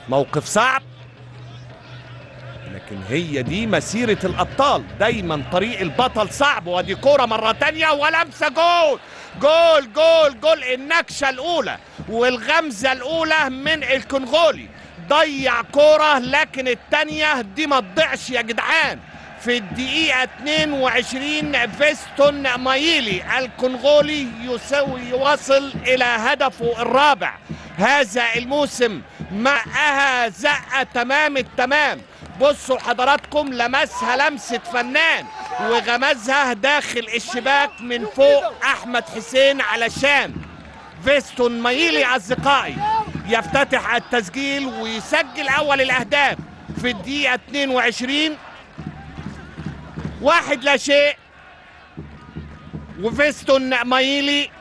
موقف صعب، لكن هي دي مسيرة الأبطال، دايما طريق البطل صعب. ودي كورة مرة تانية ولمسة جول جول جول جول. النكشة الأولى والغمزة الأولى من الكونغولي، ضيع كورة، لكن التانية دي ما تضيعش يا جدعان. في الدقيقة 22 فيستون مايلي الكونغولي يواصل إلى هدفه الرابع هذا الموسم معها زقة تمام التمام. بصوا حضراتكم، لمسها لمسة فنان وغمزها داخل الشباك من فوق أحمد حسين، علشان فيستون مايلي أصدقائي يفتتح التسجيل ويسجل أول الأهداف في الدقيقة 22. 1-0 وفيستون مايلي